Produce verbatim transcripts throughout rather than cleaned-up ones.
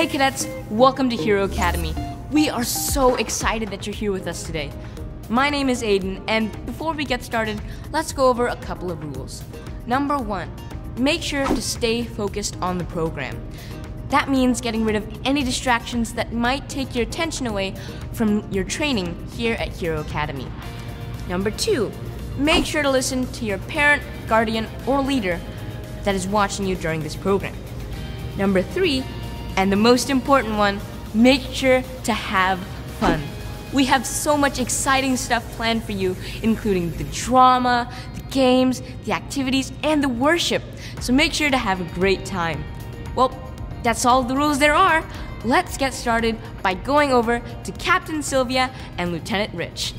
Hey cadets, welcome to Hero Academy. We are so excited that you're here with us today. My name is Aiden, and before we get started, let's go over a couple of rules. Number one, make sure to stay focused on the program. That means getting rid of any distractions that might take your attention away from your training here at Hero Academy. Number two, make sure to listen to your parent, guardian, or leader that is watching you during this program. Number three, and the most important one, make sure to have fun. We have so much exciting stuff planned for you, including the drama, the games, the activities, and the worship. So make sure to have a great time. Well, that's all the rules there are. Let's get started by going over to Captain Sylvia and Lieutenant Rich.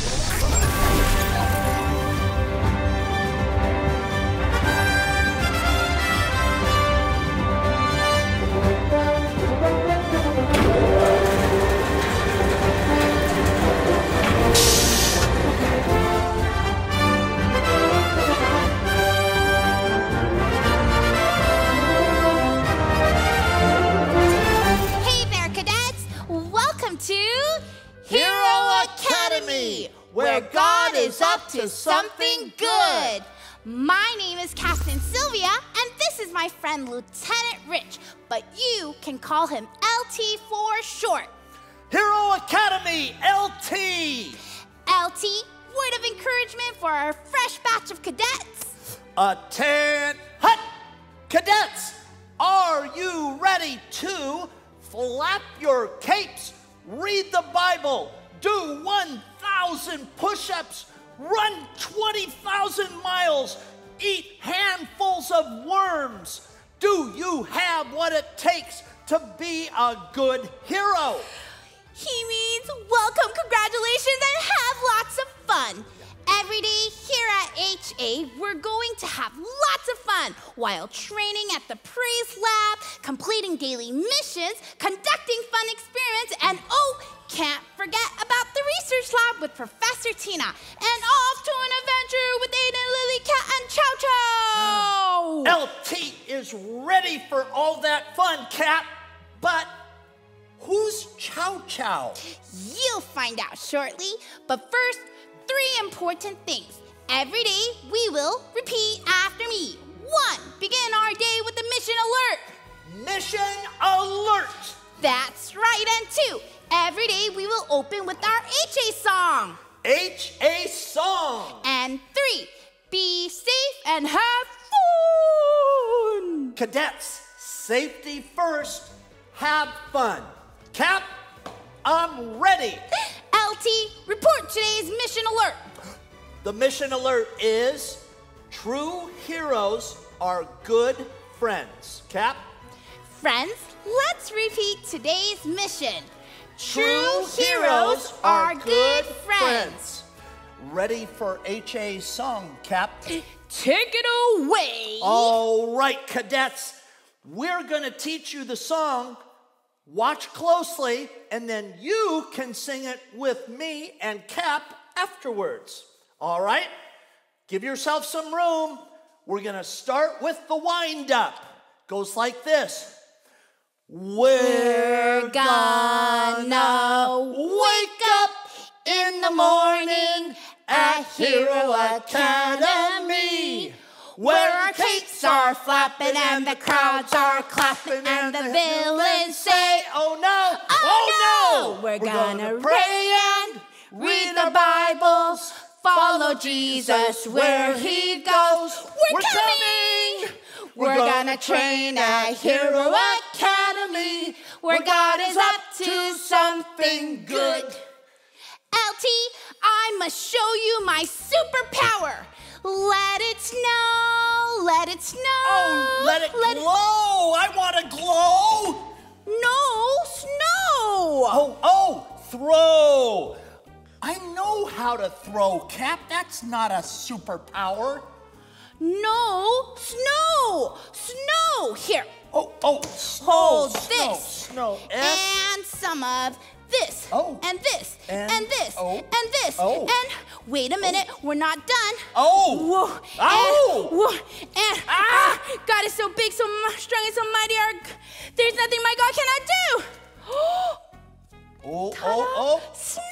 Where God is up to something good. My name is Captain Sylvia, and this is my friend Lieutenant Rich, but you can call him L T for short. Hero Academy, L T. L T, word of encouragement for our fresh batch of cadets. Attend, hut! Cadets, are you ready to flap your capes, read the Bible, do one thousand push-ups, run twenty thousand miles, eat handfuls of worms? Do you have what it takes to be a good hero? He means welcome, congratulations, and have lots of fun. Every day here at H A, we're going to have lots of fun while training at the Praise Lab, completing daily missions, conducting fun experiments, and oh, can't forget about the research lab with Professor Tina, and off to an adventure with Aiden, Lily Cat, and Chow Chow! L T is ready for all that fun, Cap, but who's Chow Chow? You'll find out shortly, but first, three important things. Every day, we will repeat after me. One, begin our day with the mission alert. Mission alert! That's right, and two, every day we will open with our H A song. H A song. And three, be safe and have fun. Cadets, safety first, have fun. Cap, I'm ready. L T, report today's mission alert. The mission alert is true heroes are good friends. Cap? Friends, let's repeat today's mission. True heroes are good friends. Ready for H A's song, Cap? Take it away. All right, cadets. We're going to teach you the song. Watch closely, and then you can sing it with me and Cap afterwards. All right? Give yourself some room. We're going to start with the wind-up. Goes like this. We're gonna wake up in the morning at Hero Academy, where our capes are flapping and the crowds are clapping and the villains say, oh no, oh, oh no. no. We're, We're gonna, gonna pray and read the Bibles, follow Jesus where he goes. We're, We're coming. coming. We're, We're gonna train at Hero Academy, where God is up to something good. L T, I must show you my superpower. Let it snow, let it snow. Oh, let it let glow. It... I want to glow. No, snow. Oh, oh, throw. I know how to throw, Cap. That's not a superpower. No, snow, snow. Here. Oh, oh, snow, Hold snow, this. Snow, S. And some of this. Oh. And this. And, and this. oh. And this. Oh. And Wait a minute, we're not done. Oh! Whoa! Oh! And, whoa! And Ah! ah, God is so big, so strong, and so mighty. Our, there's nothing my God cannot do. Oh, oh, oh. Snow!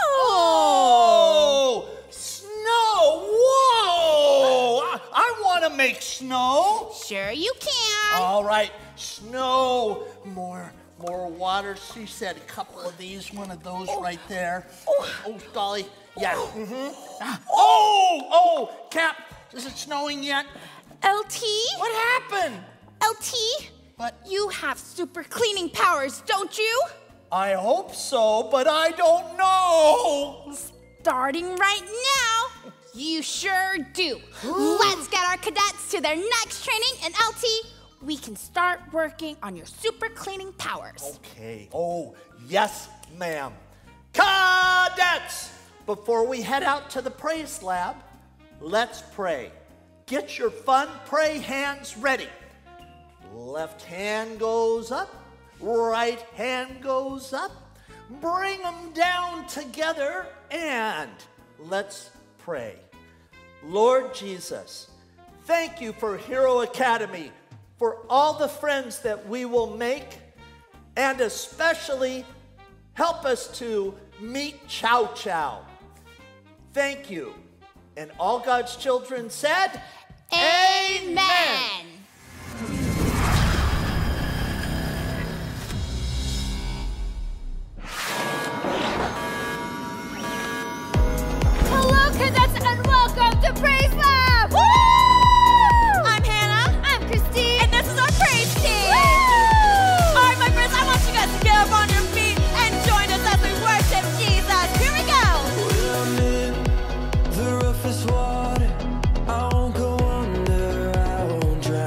Oh! Snow! Whoa! I, I want to make snow. Sure you can. All right, snow. More, more water. She said a couple of these, one of those Oh. right there. Oh. Oh, Dolly. Yeah. Mm-hmm. Ah. Oh, oh, Cap. Is it snowing yet? L T? What happened? L T? What? You have super cleaning powers, don't you? I hope so, but I don't know. Starting right now, you sure do. Let's get our cadets to their next training, and L T, we can start working on your super cleaning powers. Okay. Oh, yes, ma'am. Cadets! Before we head out to the praise lab, let's pray. Get your fun pray hands ready. Left hand goes up, right hand goes up. Bring them down together and let's pray. Lord Jesus, thank you for Hero Academy, for all the friends that we will make, and especially help us to meet Chow Chow. Thank you. And all God's children said, Amen. Hello, cadets, and welcome to Praise Lab! Woo! I'm Hannah. I'm Christine. And this is our praise team. Woo! All right, my friends, I want you guys to get up on your feet and join us as we worship Jesus. Here we go. I'm in the roughest water. I won't go under, I won't drown.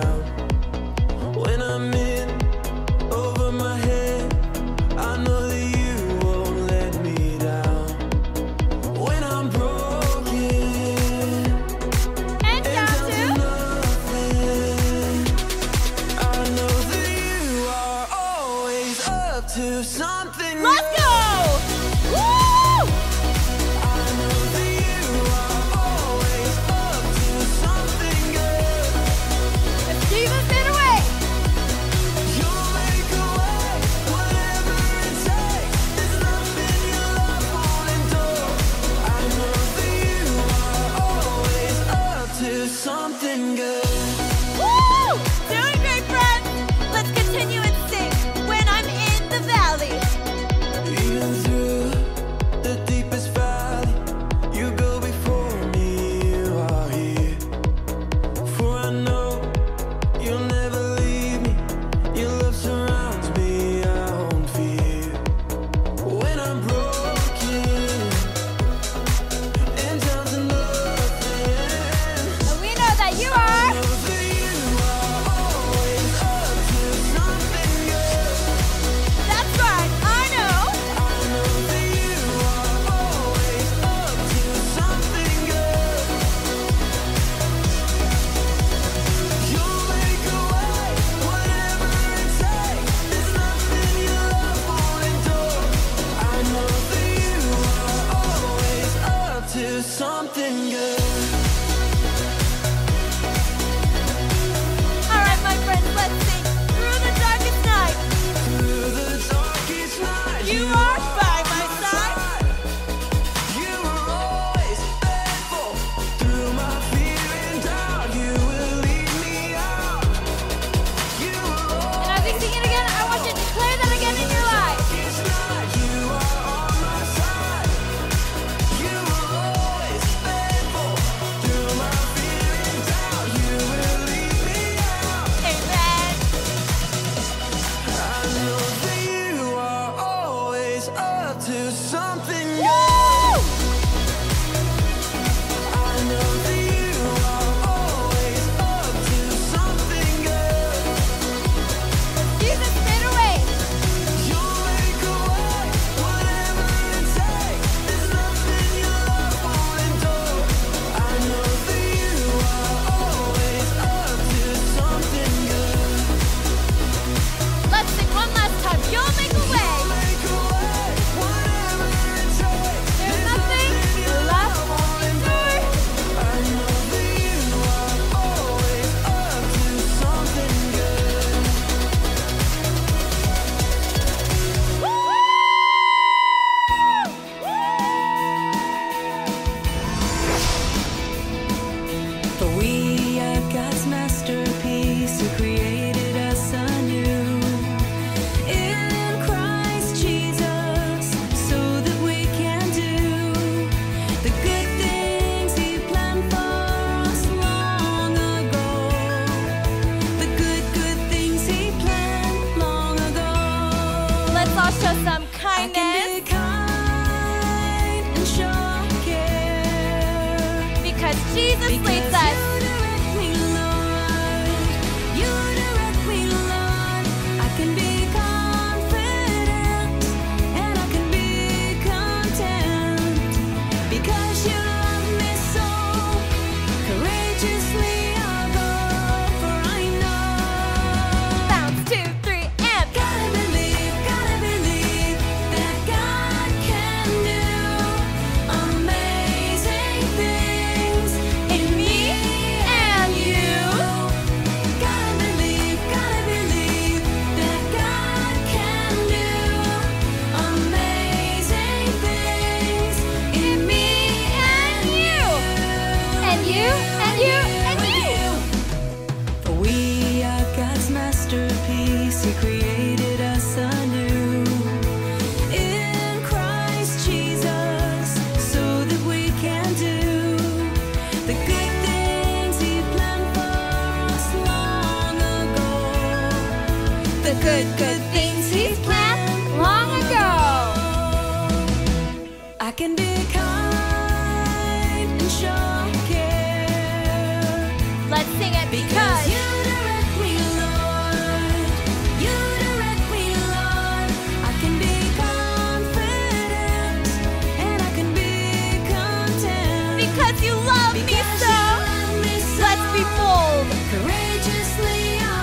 Jesus leads us. Good, good things he's planned long ago. I can be kind and show care. Let's sing it because you direct me, Lord. You direct me, Lord. I can be confident and I can be content because you love me so. Let's be bold, courageously.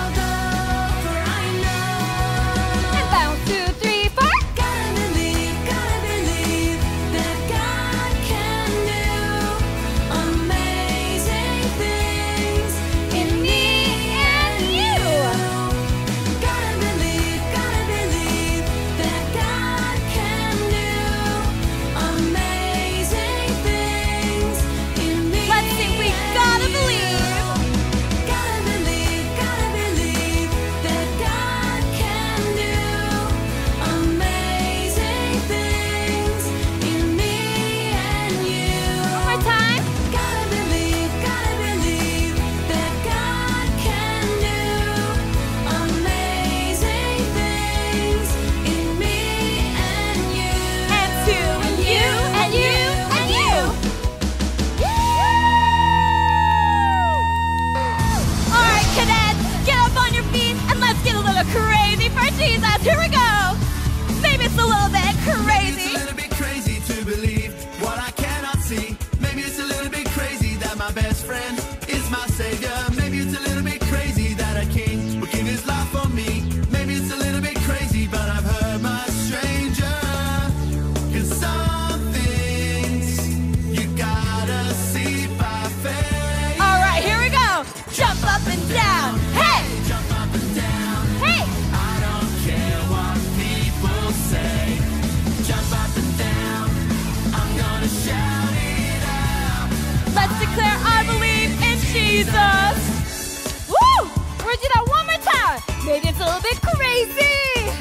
Crazy for Jesus. Here we go. Maybe it's a little bit crazy. Maybe it's a little bit crazy to believe what I cannot see. Maybe it's a little bit crazy that my best friend is my savior. Maybe it's a little bit crazy that a king would give his life for me. Maybe it's a little bit crazy, but I've heard much stranger. 'Cause some things you gotta see by faith. All right, here we go. Jump up and down. Hey! Jump up and down. Hey! I don't care what people say. Jump up and down. I'm gonna shout it out. Let's declare I believe in Jesus. Woo! We're gonna do that one more time. Maybe it's a little bit crazy.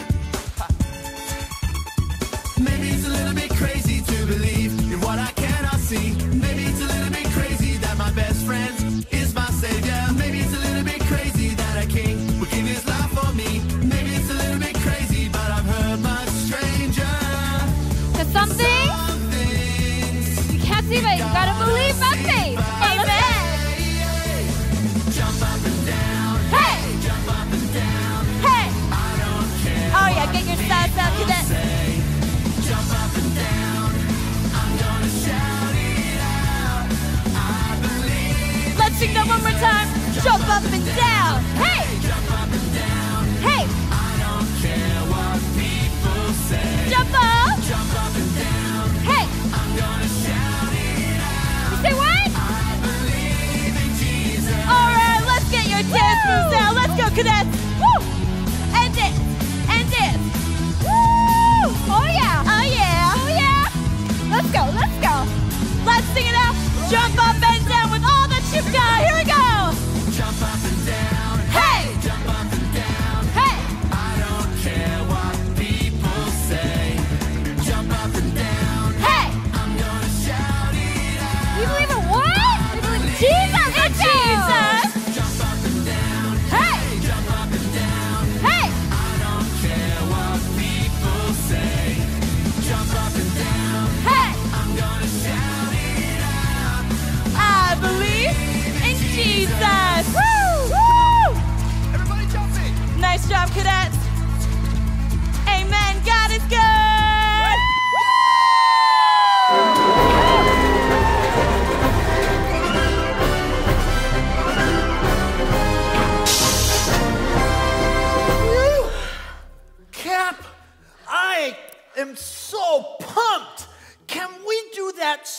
Maybe it's a little bit crazy to believe in what I cannot see. Maybe it's a little bit crazy that my best friend is my savior. Maybe it's a little bit crazy that a king would give his life for me. Maybe it's a little bit crazy, but I've heard much stranger. Cause something Some things you can't see, but you gotta believe by faith. Amen. jump up and down. Hey! Jump up and down. Hey! I don't care. Oh yeah, get your stats out, cadet. Say, jump up and down. I'm gonna shout it out. I believe. Let's sing that one more time. Jump up and down. Hey! Jump up and down. Hey! I don't care what people say. Jump up! Jump up and down. Hey! I'm gonna shout it out. You say what? I believe in Jesus. All right, let's get your dance moves now. Let's go, cadets. Woo! And dance. And dance. Woo! Oh yeah. Oh yeah. Oh yeah. Let's go. Let's go. Let's sing it out. Jump up and down with all that you've got. Here we go. Jump up and down. Hey!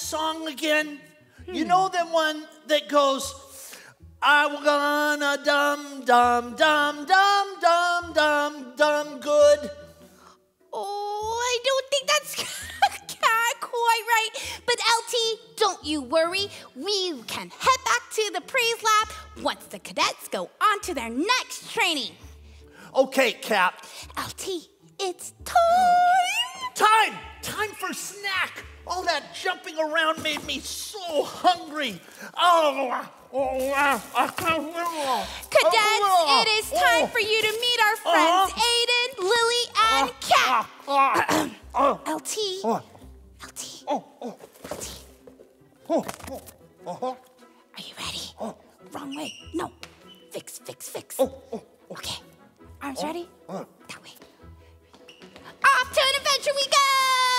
song again? Hmm. You know the one that goes, I'm gonna dum dum dum dum dum dum dum good. Oh, I don't think that's quite right. But L T, don't you worry. We can head back to the praise lab once the cadets go on to their next training. Okay, Cap. L T, it's time. Time! Time for snack. All that jumping around made me so hungry. Oh, oh, I can't remember. Cadets, it is time for you to meet our friends, Aiden, Lily, and Kat. L T. L T. L T. Are you ready? Wrong way. No. Fix, fix, fix. Okay. Arms ready? That way. Off to an adventure we go!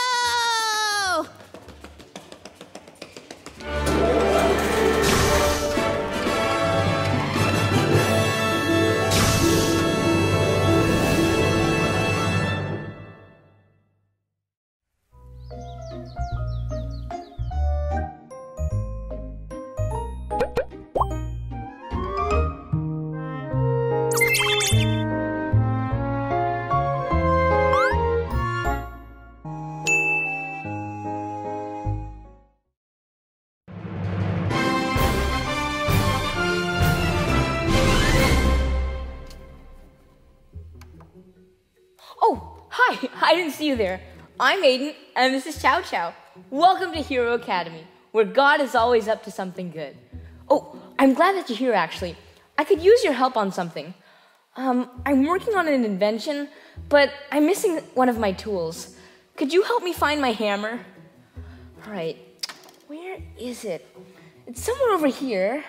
Hi, I didn't see you there. I'm Aiden, and this is Chow Chow. Welcome to Hero Academy, where God is always up to something good. Oh, I'm glad that you're here, actually. I could use your help on something. Um, I'm working on an invention, but I'm missing one of my tools. Could you help me find my hammer? All right, where is it? It's somewhere over here.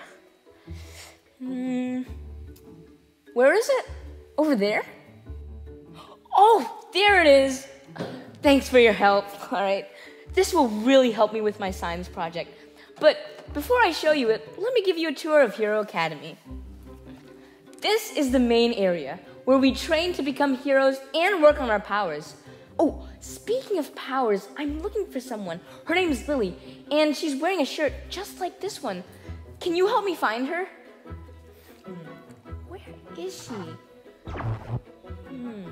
Hmm, where is it? Over there? Oh, there it is. Thanks for your help. All right, this will really help me with my science project. But before I show you it, let me give you a tour of Hero Academy. This is the main area where we train to become heroes and work on our powers. Oh, speaking of powers, I'm looking for someone. Her name is Lily, and she's wearing a shirt just like this one. Can you help me find her? Hmm. Where is she? Hmm.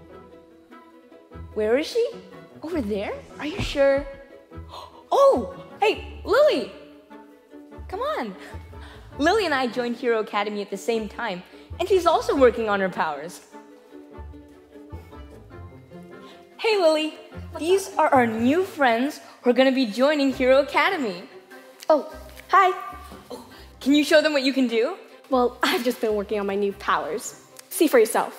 Where is she? Over there? Are you sure? Oh, hey, Lily! Come on. Lily and I joined Hero Academy at the same time, and she's also working on her powers. Hey, Lily. These are our new friends who are going to be joining Hero Academy. Oh, hi. Oh, can you show them what you can do? Well, I've just been working on my new powers. See for yourself.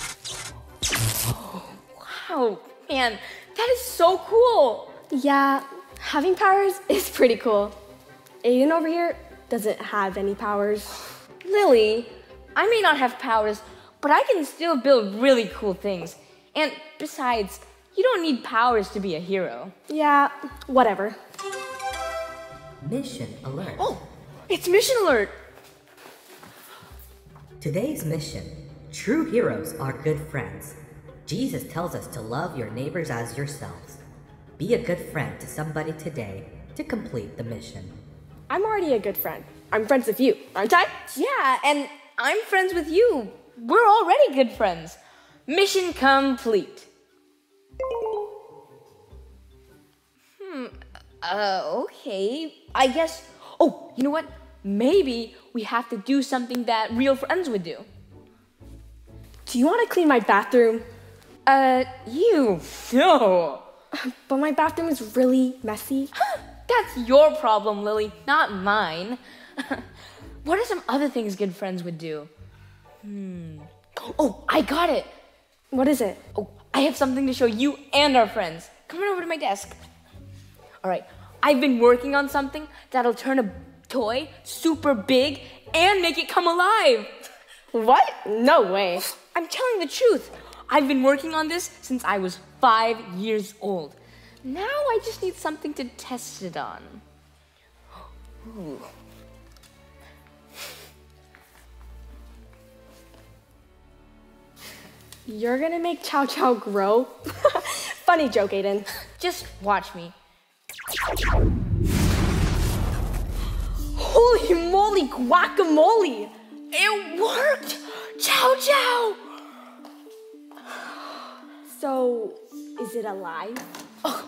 Wow, man, that is so cool. Yeah, having powers is pretty cool. Aiden over here doesn't have any powers. Lily, I may not have powers, but I can still build really cool things. And besides, you don't need powers to be a hero. Yeah, whatever. Mission alert. Oh, it's mission alert. Today's mission: true heroes are good friends. Jesus tells us to love your neighbors as yourselves. Be a good friend to somebody today to complete the mission. I'm already a good friend. I'm friends with you, aren't I? Yeah, and I'm friends with you. We're already good friends. Mission complete. Hmm, uh, okay. I guess, oh, you know what? Maybe we have to do something that real friends would do. Do you want to clean my bathroom? Uh, you, no. But my bathroom is really messy. That's your problem, Lily, not mine. What are some other things good friends would do? Hmm. Oh, I got it. What is it? Oh, I have something to show you and our friends. Come on over to my desk. All right, I've been working on something that'll turn a toy super big and make it come alive. What? No way. I'm telling the truth. I've been working on this since I was five years old. Now I just need something to test it on. Ooh. You're gonna make Chow Chow grow? Funny joke, Aiden. Just watch me. Holy moly guacamole! It worked! Chow Chow! So, is it alive? Oh.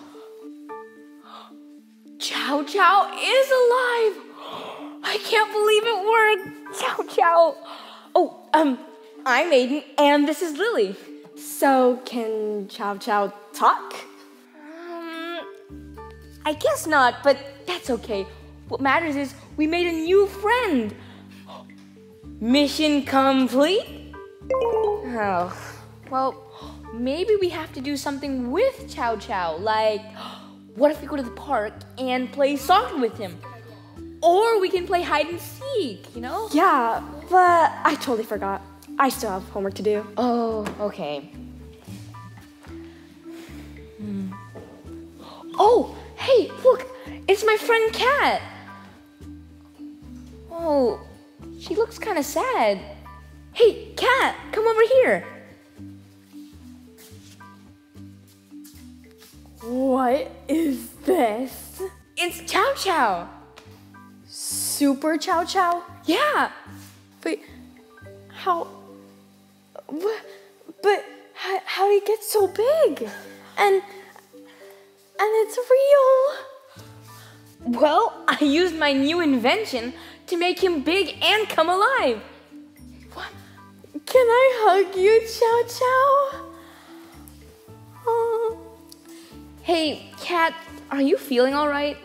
Chow Chow is alive! I can't believe it worked! Chow Chow! Oh, um, I'm Aiden, and this is Lily. So, can Chow Chow talk? Um, I guess not, but that's okay. What matters is we made a new friend. Mission complete? Oh, well, maybe we have to do something with Chow Chow. Like, what if we go to the park and play soccer with him? Or we can play hide and seek, you know? Yeah, but I totally forgot. I still have homework to do. Oh, okay. Hmm. Oh, hey, look, it's my friend Kat. Oh, she looks kind of sad. Hey, Kat, come over here. What is this? It's Chow Chow. Super Chow Chow? Yeah. But how? But, but how, how did he get so big? And and it's real. Well, I used my new invention to make him big and come alive. What? Can I hug you, Chow Chow? Oh. Hey, Kat, are you feeling all right?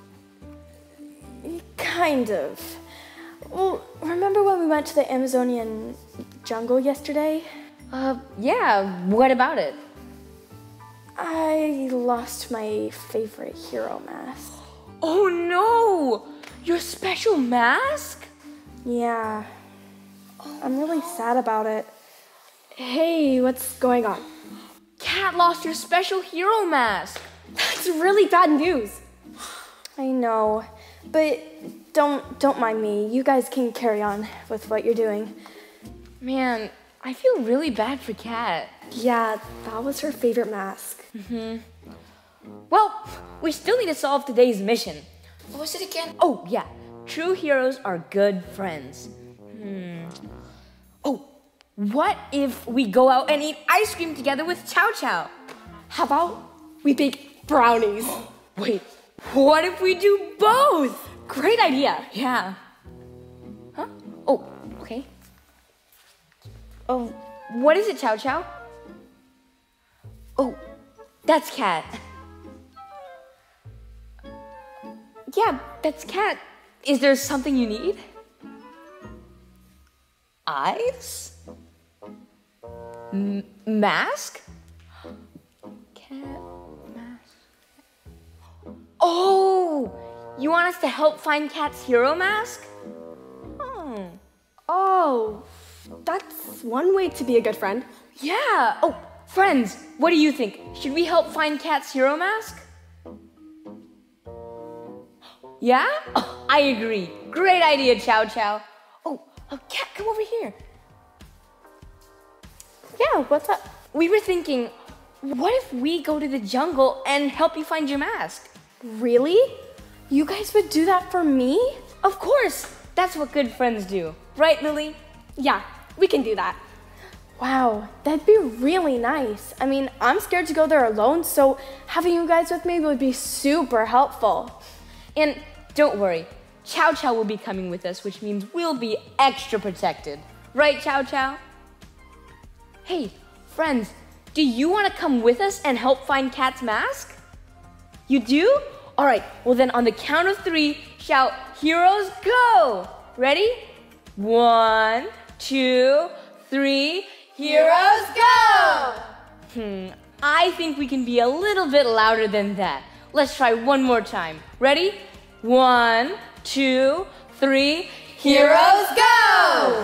Kind of. Well, remember when we went to the Amazonian jungle yesterday? Uh, yeah, what about it? I lost my favorite hero mask. Oh no! Your special mask? Yeah. I'm really sad about it. Hey, what's going on? Kat lost your special hero mask. That's really bad news. I know, but don't don't mind me. You guys can carry on with what you're doing. Man, I feel really bad for Kat. Yeah, that was her favorite mask. Mm-hmm. Well, we still need to solve today's mission. What was it again? Oh, yeah. True heroes are good friends. Hmm. Oh, what if we go out and eat ice cream together with Chow Chow? How about we bake brownies? Wait, what if we do both? Great idea. Yeah. Huh? Oh, okay. Oh, what is it, Chow Chow? Oh, that's Kat. Yeah, that's Kat. Is there something you need? Eyes? M- mask? Cat mask. Oh, you want us to help find Kat's hero mask? Hmm. Oh, that's one way to be a good friend. Yeah. Oh, friends, what do you think? Should we help find Kat's hero mask? Yeah? Oh, I agree. Great idea, Chow Chow. Oh, oh, Kat, come over here. Yeah, what's up? We were thinking, what if we go to the jungle and help you find your mask? Really? You guys would do that for me? Of course. That's what good friends do. Right, Lily? Yeah, we can do that. Wow, that'd be really nice. I mean, I'm scared to go there alone, so having you guys with me would be super helpful. And don't worry, Chow Chow will be coming with us, which means we'll be extra protected. Right, Chow Chow? Hey, friends, do you want to come with us and help find Kat's mask? You do? All right, well then on the count of three, shout, heroes go! Ready? One, two, three, heroes go! Hmm, I think we can be a little bit louder than that. Let's try one more time. Ready? One, two, three, heroes go!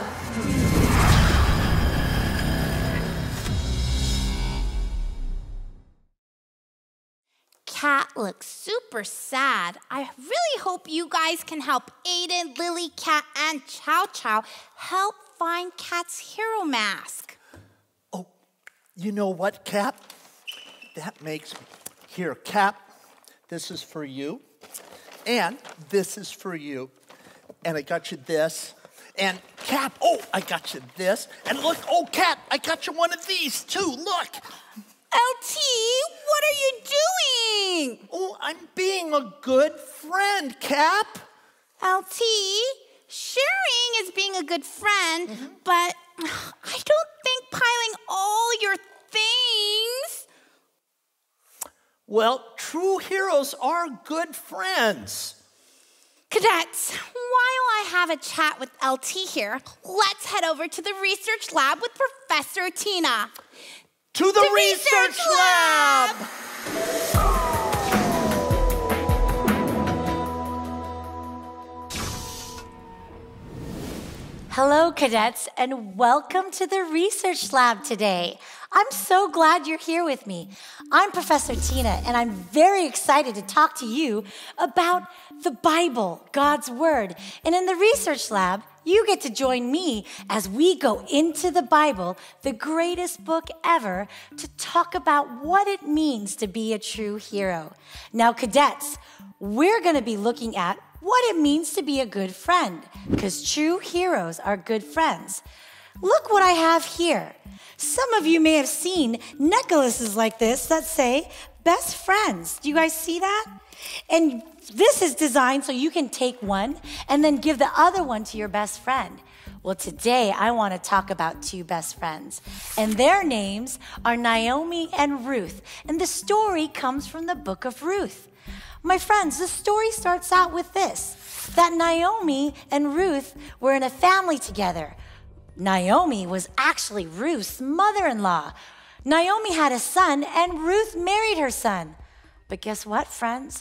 Kat looks super sad. I really hope you guys can help Aiden, Lily, Kat, and Chow Chow help find Kat's hero mask. Oh, you know what, Kat? That makes me... Here, Kat, this is for you. And this is for you. And I got you this. And Cap, oh, I got you this. And look, oh, Cap, I got you one of these too. Look. L T, what are you doing? Oh, I'm being a good friend, Cap. L T, sharing is being a good friend, mm-hmm. but I don't think piling all your things. Well, true heroes are good friends. Cadets, while I have a chat with L T here, let's head over to the research lab with Professor Tina. To the, the research, research lab! lab. Hello, cadets, and welcome to the research lab today. I'm so glad you're here with me. I'm Professor Tina, and I'm very excited to talk to you about the Bible, God's Word. And in the research lab, you get to join me as we go into the Bible, the greatest book ever, to talk about what it means to be a true hero. Now, cadets, we're going to be looking at what it means to be a good friend, because true heroes are good friends. Look what I have here. Some of you may have seen necklaces like this that say best friends. Do you guys see that? And this is designed so you can take one and then give the other one to your best friend. Well, today I want to talk about two best friends, and their names are Naomi and Ruth, and the story comes from the book of Ruth. My friends, the story starts out with this, that Naomi and Ruth were in a family together. Naomi was actually Ruth's mother-in-law. Naomi had a son, and Ruth married her son. But guess what, friends?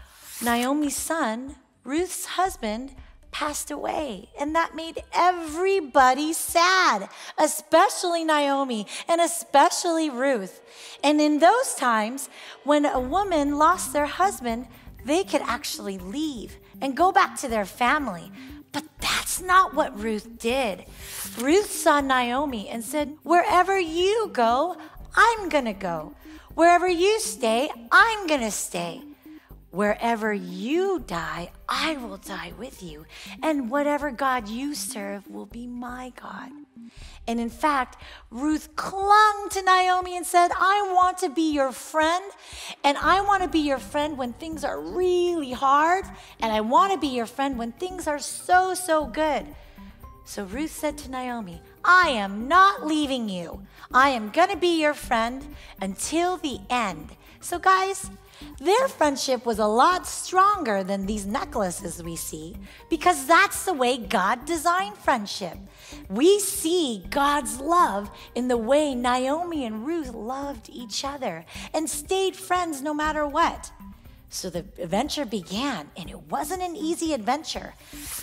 Naomi's son, Ruth's husband, passed away, and that made everybody sad, especially Naomi and especially Ruth. And in those times, when a woman lost their husband, they could actually leave and go back to their family. But that's not what Ruth did. Ruth saw Naomi and said, "Wherever you go, I'm gonna go. Wherever you stay, I'm gonna stay. Wherever you die, I will die with you. And whatever God you serve will be my God." And in fact, Ruth clung to Naomi and said, "I want to be your friend, and I want to be your friend when things are really hard, and I want to be your friend when things are so, so good." So Ruth said to Naomi, "I am not leaving you. I am going to be your friend until the end." So guys, their friendship was a lot stronger than these necklaces we see, because that's the way God designed friendship. We see God's love in the way Naomi and Ruth loved each other and stayed friends no matter what. So the adventure began, and it wasn't an easy adventure.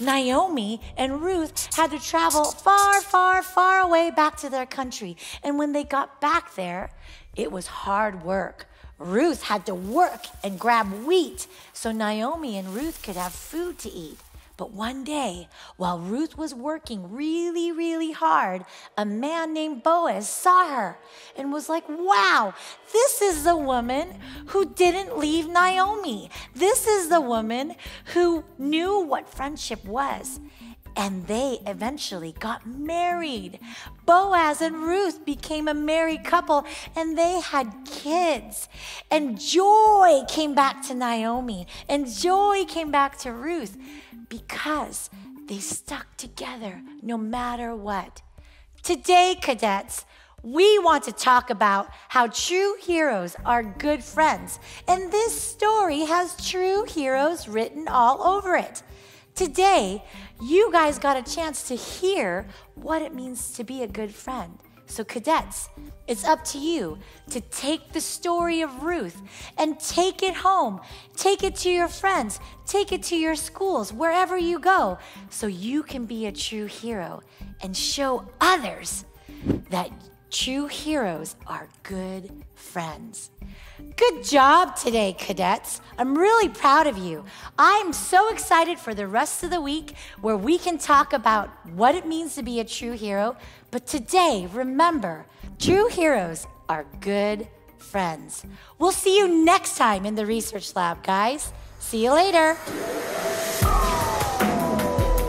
Naomi and Ruth had to travel far, far, far away back to their country. And when they got back there, it was hard work. Ruth had to work and grab wheat so Naomi and Ruth could have food to eat. But one day, while Ruth was working really, really hard, a man named Boaz saw her and was like, "Wow, this is the woman who didn't leave Naomi. This is the woman who knew what friendship was." And they eventually got married. Boaz and Ruth became a married couple, and they had kids. And joy came back to Naomi, and joy came back to Ruth, because they stuck together no matter what. Today, cadets, we want to talk about how true heroes are good friends. And this story has true heroes written all over it. Today, you guys got a chance to hear what it means to be a good friend. So cadets, it's up to you to take the story of Ruth and take it home. Take it to your friends. Take it to your schools, wherever you go, so you can be a true hero and show others that true heroes are good friends. Good job today, cadets. I'm really proud of you. I'm so excited for the rest of the week where we can talk about what it means to be a true hero. But today, remember, true heroes are good friends. We'll see you next time in the research lab, guys. See you later.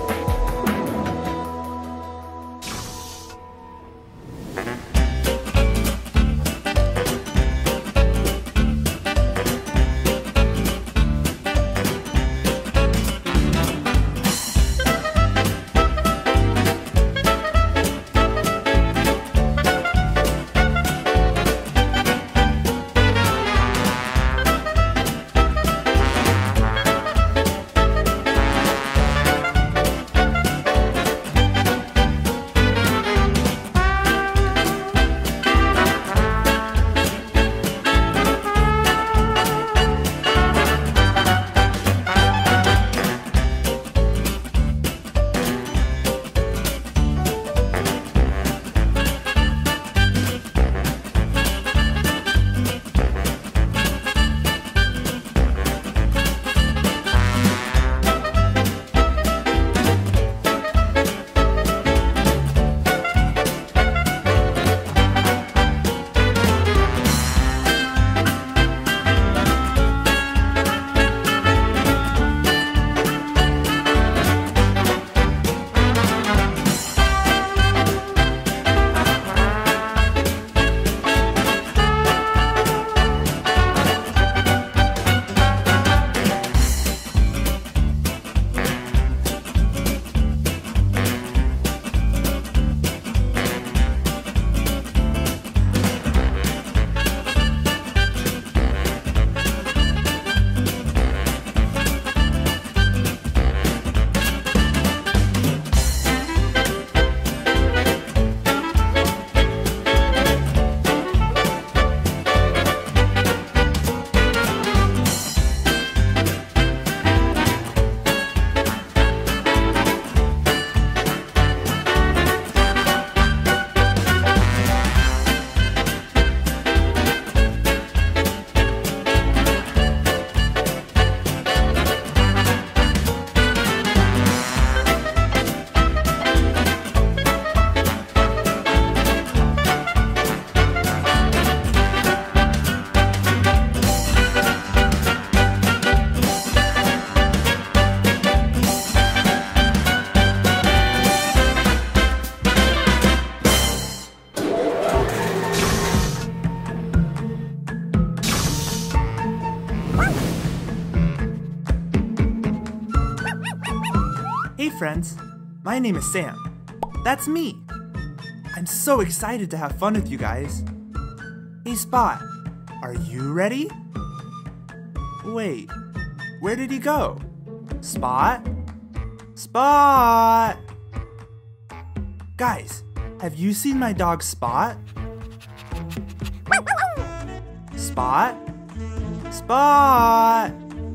Hey friends, my name is Sam. That's me. I'm so excited to have fun with you guys. Hey Spot, are you ready? Wait, where did he go? Spot? Spot! Guys, have you seen my dog Spot? Spot? Spot!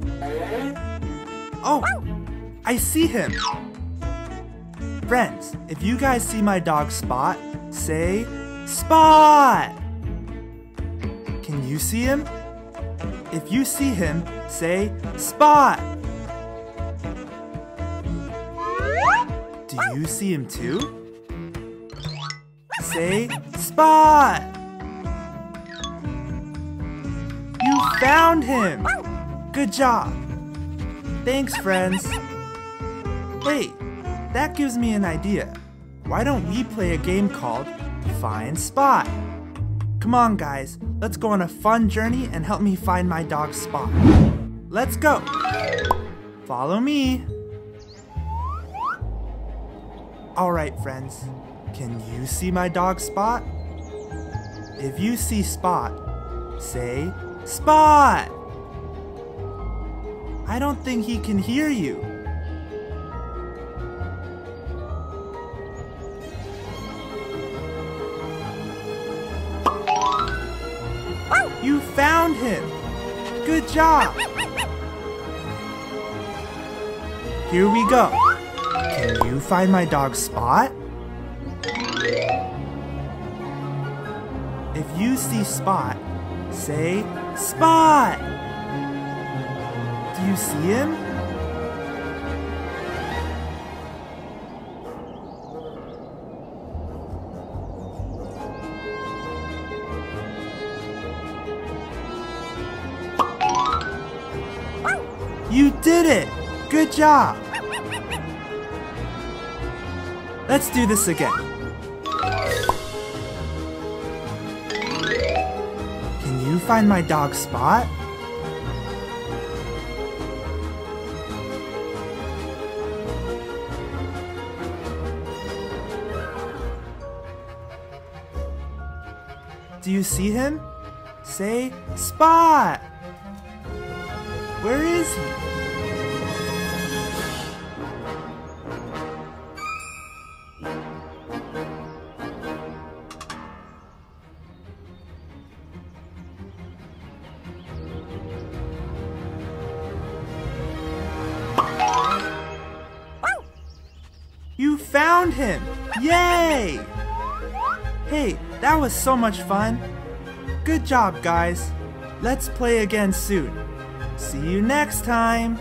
Oh, I see him. Friends, if you guys see my dog Spot, say Spot! Can you see him? If you see him, say Spot! Do you see him too? Say Spot! You found him! Good job! Thanks, friends! Wait, that gives me an idea. Why don't we play a game called Find Spot? Come on, guys, let's go on a fun journey and help me find my dog Spot. Let's go! Follow me! Alright, friends, can you see my dog Spot? If you see Spot, say Spot! I don't think he can hear you. You found him! Good job! Here we go. Can you find my dog Spot? If you see Spot, say Spot! Do you see him? You did it! Good job! Let's do this again. Can you find my dog Spot? Do you see him? Say Spot! Where is he? You found him! Yay! Hey, that was so much fun. Good job, guys. Let's play again soon. See you next time.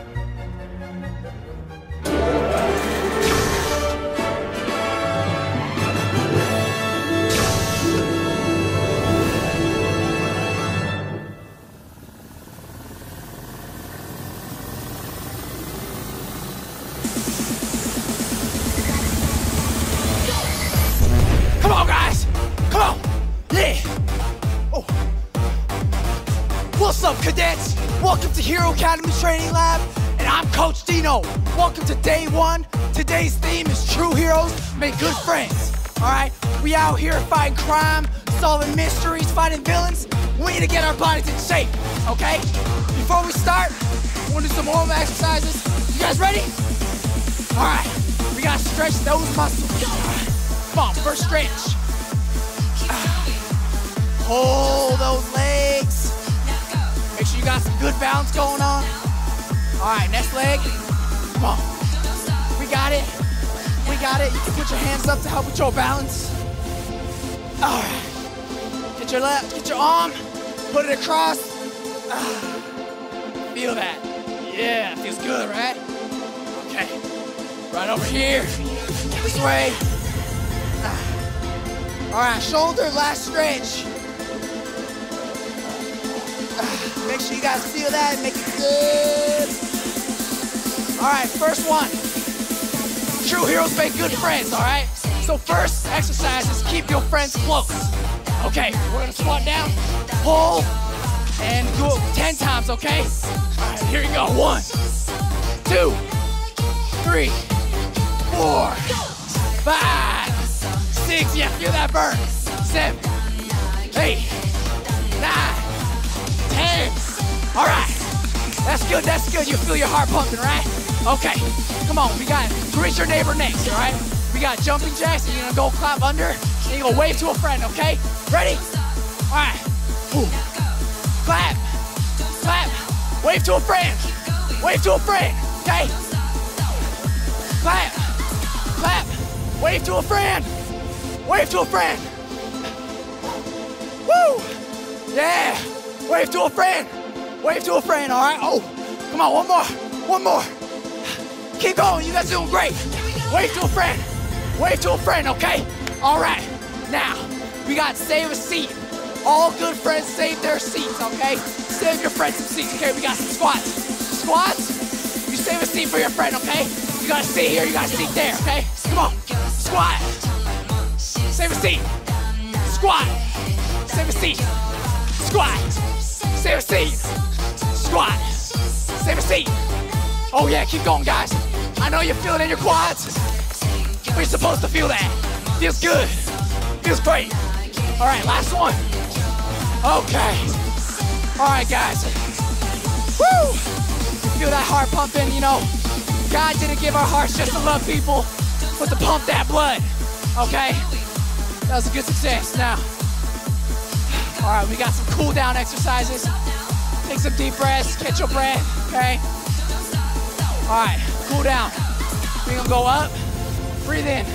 Come on, guys! Come on! Yeah! Oh. What's up, cadets? Welcome to Hero Academy Training Lab, and I'm Coach Dino. Welcome to day one. Today's theme is True Heroes Make Good Friends. Alright, we out here fighting crime, solving mysteries, fighting villains. We need to get our bodies in shape, okay? Before we start, we'll do some warm exercises. You guys ready? Alright, we gotta stretch those muscles. Come on, first stretch. Hold those legs. Make sure you got some good balance going on. All right, next leg. Come on. We got it. We got it. You can put your hands up to help with your balance. All right. Get your left, get your arm, put it across. Feel that. Yeah, feels good, right? Okay. Right over here. This way. All right, shoulder, last stretch. Make sure you guys feel that, make it good. All right, first one. True heroes make good friends, all right? So first exercise is keep your friends close. Okay, we're gonna squat down, pull, and do it ten times, okay? All right, here you go. One, two, three, four, five, six, yeah, feel that burn. Seven, eight, nine, ten. All right, that's good, that's good. You feel your heart pumping, right? Okay, come on, we got greet your neighbor next, all right? We got jumping jacks, and you're gonna go clap under, and you're gonna wave to a friend, okay? Ready? All right, ooh. Clap, clap, wave to a friend, wave to a friend, okay? Clap, clap, wave to a friend, wave to a friend. Woo! Yeah, wave to a friend, wave to a friend, all right? Oh, come on, one more, one more. Keep going, you guys are doing great. Wave to a friend, wave to a friend, okay? All right, now, we got save a seat. All good friends save their seats, okay? Save your friends some seats, okay? We got some squats. Squats, you save a seat for your friend, okay? You got a seat here, you got a seat there, okay? Come on, squat. Save a seat. Squat. Save a seat. Squat. Save a seat. Squat. Save a seat. Oh yeah, keep going, guys. I know you feel it in your quads. But you're supposed to feel that. Feels good. Feels great. All right, last one. Okay. All right, guys. Woo! You feel that heart pumping, you know? God didn't give our hearts just to love people, but to pump that blood, okay? That was a good success. Now, all right, we got some cool down exercises. Take some deep breaths, catch your breath, okay? All right, cool down. We're gonna go up, breathe in.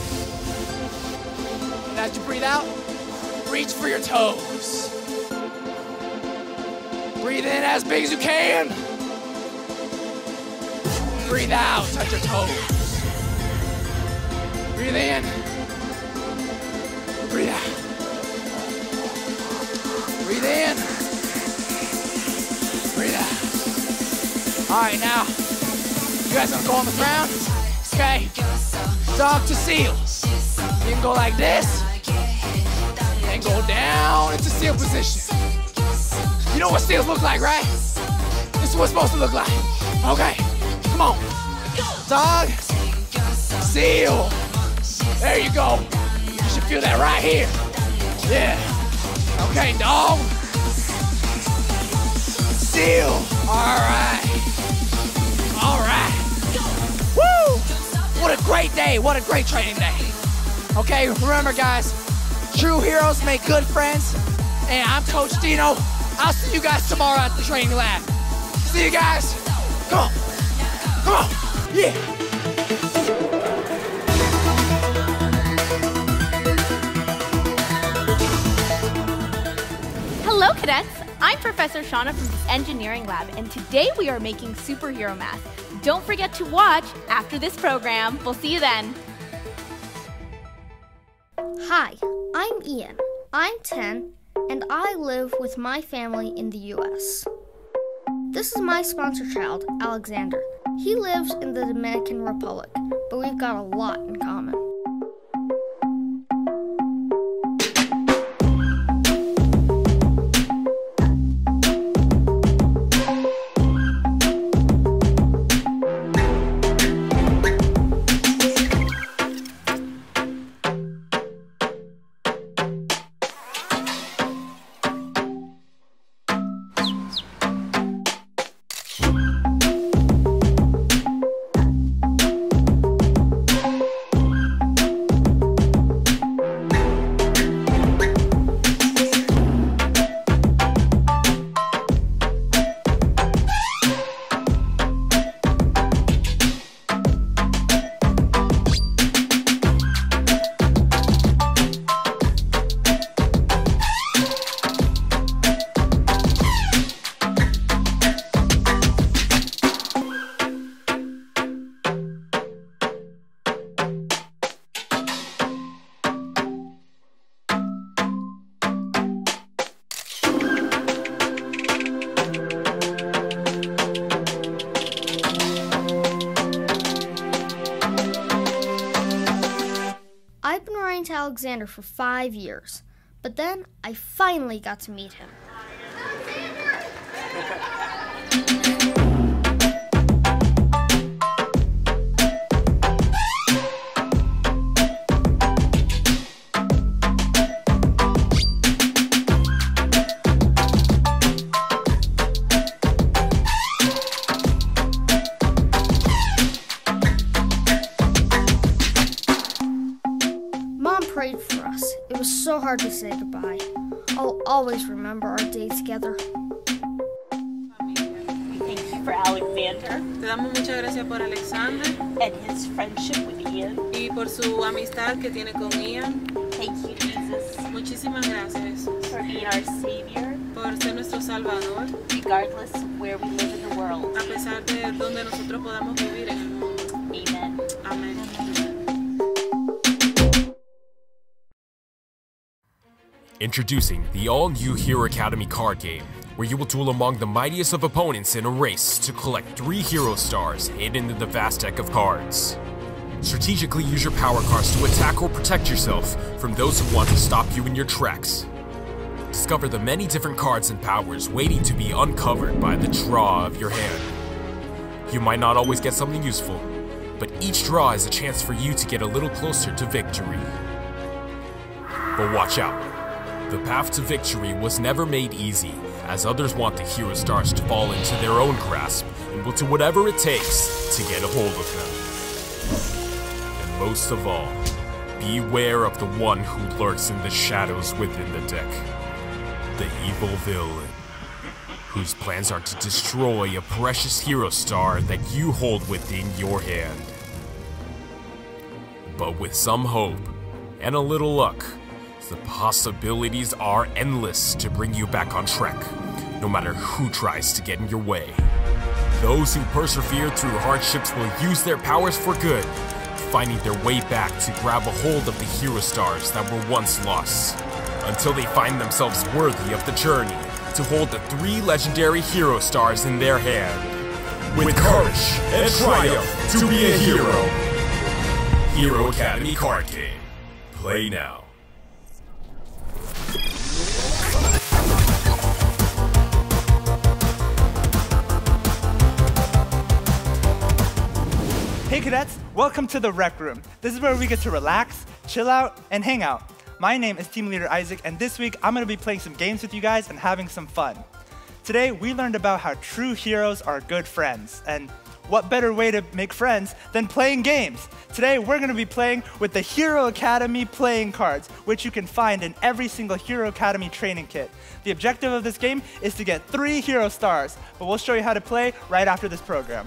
And as you breathe out, reach for your toes. Breathe in as big as you can. Breathe out, touch your toes. Breathe in. Breathe out. Breathe in. Breathe out. All right, now, you guys gonna go on the ground, okay? Dog to seal. You can go like this, and go down into seal position. You know what seals look like, right? This is what it's supposed to look like. Okay, come on. Dog, seal. There you go. You should feel that right here. Yeah. Okay, dog. Seal. All right. All right. Woo! What a great day. What a great training day. Okay, remember, guys, true heroes make good friends. And I'm Coach Dino. I'll see you guys tomorrow at the training lab. See you guys. Come on. Come on. Yeah. Hello, cadets. I'm Professor Shauna from the engineering lab, and today we are making superhero masks. Don't forget to watch after this program. We'll see you then. Hi, I'm Ian. I'm ten, and I live with my family in the U S. This is my sponsor child, Alexander. He lives in the Dominican Republic, but we've got a lot in common. I've been writing to Alexander for five years, but then I finally got to meet him. hard to say goodbye. I'll always remember our days together. Thank you for Alexander. Te damos muchas gracias por Alexander. And his friendship with Ian. Y por su amistad que tiene con Ian. Thank you, Jesus. Muchísimas gracias, Jesús. For being our Savior. Por ser nuestro Salvador. Regardless of where we live in the world. A pesar de donde nosotros podamos vivir en el mundo. Amen. Amén. Introducing the all-new Hero Academy card game, where you will duel among the mightiest of opponents in a race to collect three hero stars hidden in the vast deck of cards. Strategically use your power cards to attack or protect yourself from those who want to stop you in your tracks. Discover the many different cards and powers waiting to be uncovered by the draw of your hand. You might not always get something useful, but each draw is a chance for you to get a little closer to victory. But watch out. The path to victory was never made easy, as others want the hero stars to fall into their own grasp and will do whatever it takes to get a hold of them. And most of all, beware of the one who lurks in the shadows within the deck. The evil villain, whose plans are to destroy a precious hero star that you hold within your hand. But with some hope and a little luck, the possibilities are endless to bring you back on track, no matter who tries to get in your way. Those who persevere through hardships will use their powers for good, finding their way back to grab a hold of the hero stars that were once lost, until they find themselves worthy of the journey to hold the three legendary hero stars in their hand. With courage and triumph to be a hero. Hero Academy card game. Play now. Hey cadets, welcome to the Rec Room. This is where we get to relax, chill out, and hang out. My name is Team Leader Isaac, and this week I'm going to be playing some games with you guys and having some fun. Today we learned about how true heroes are good friends, and what better way to make friends than playing games? Today we're going to be playing with the Hero Academy playing cards, which you can find in every single Hero Academy training kit. The objective of this game is to get three hero stars, but we'll show you how to play right after this program.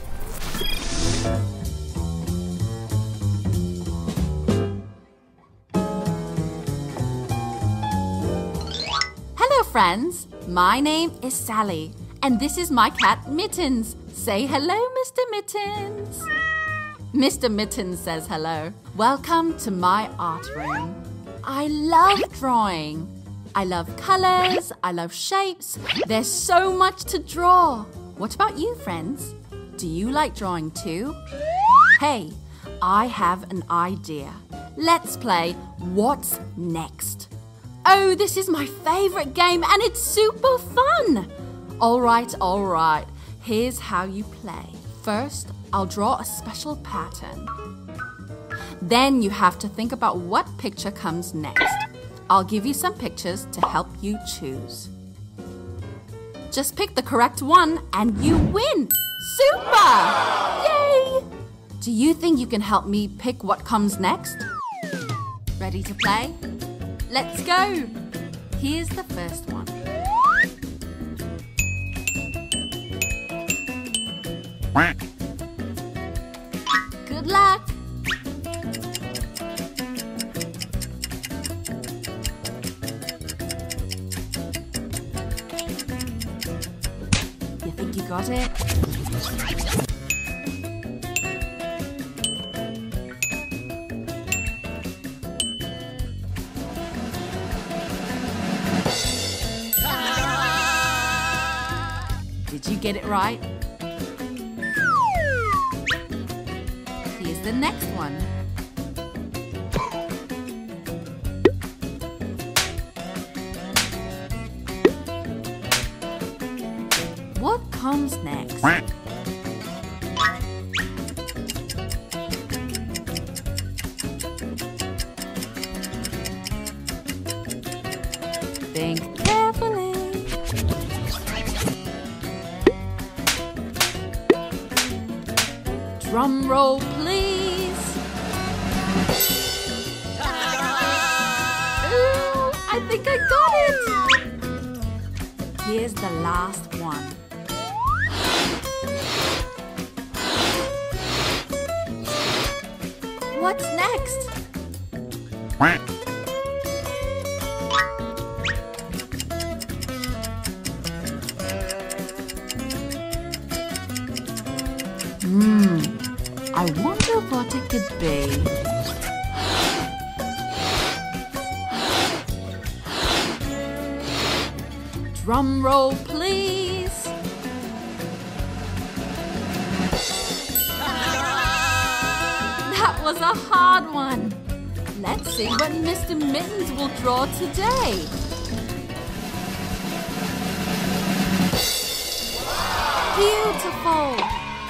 Hello friends, my name is Sally, and this is my cat Mittens. Say hello, Mister Mittens. Mister Mittens says hello. Welcome to my art room. I love drawing. I love colors, I love shapes. There's so much to draw. What about you, friends? Do you like drawing too? Hey, I have an idea. Let's play What's Next? Oh, this is my favorite game and it's super fun. All right, all right. Here's how you play. First, I'll draw a special pattern. Then you have to think about what picture comes next. I'll give you some pictures to help you choose. Just pick the correct one and you win. Super! Yay! Do you think you can help me pick what comes next? Ready to play? Let's go! Here's the first one. Good luck! You think you got it? Did you get it right? Here's the next one. What comes next? Think carefully. Drum roll, please. Ooh. here's the last one. What's next? Hmm, I wonder what it could be. Drum roll, please. That was a hard one. Let's see what Mister Mittens will draw today. Beautiful.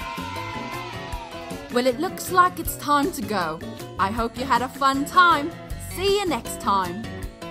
Well, it looks like it's time to go. I hope you had a fun time. See you next time.